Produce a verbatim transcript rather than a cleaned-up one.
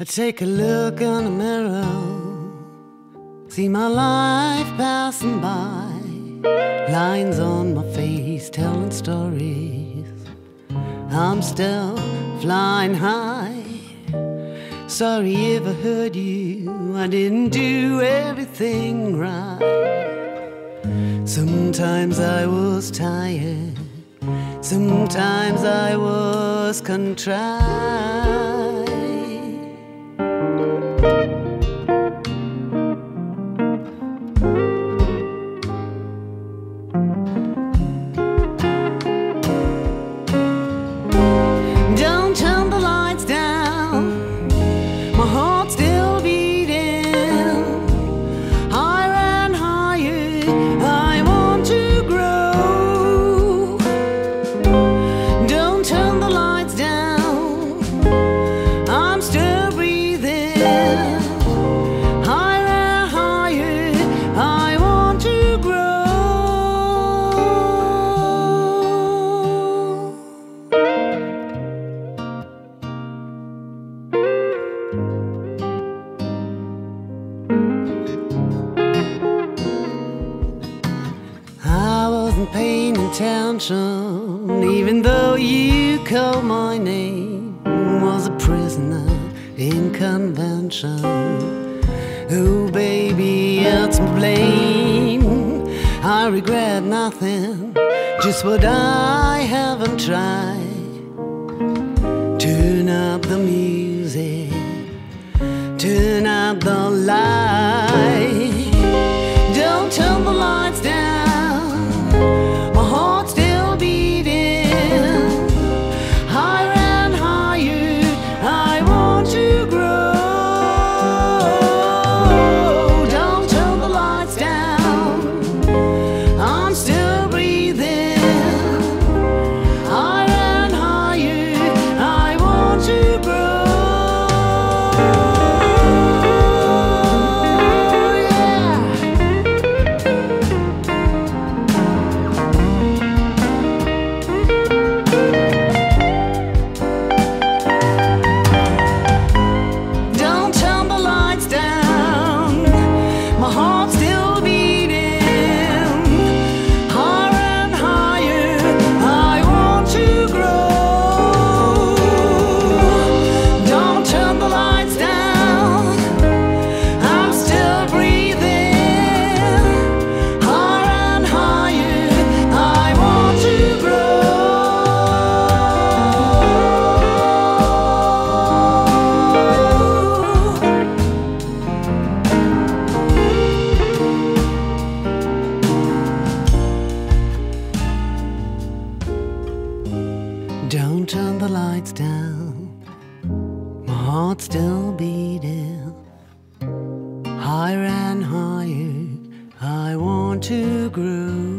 I take a look in the mirror, see my life passing by, lines on my face telling stories. I'm still flying high. Sorry if I hurt you, I didn't do everything right. Sometimes I was tired, sometimes I was contrite. Don't turn the lights down, my heart's still beating. Higher and higher, I want to grow. Don't turn the lights down, I'm still breathing. Higher and higher, I want to grow. I wasn't paying attention, even though you called my name. Was a prisoner in convention. Oh baby, it's my blame. I regret nothing, just what I haven't tried. Turn up the music, turn up the light. Don't turn the lights down, my heart's still beating. Higher and higher, I want to grow. Don't turn the lights down, I'm still breathing. Higher and higher, I want to grow. Don't turn the lights down, my heart's still beating. Higher and higher, I want to grow. Don't turn the lights down, I'm still breathing. Higher and higher, I want to grow. Don't turn the lights down, my heart's still beating. Higher and higher, I want to grow.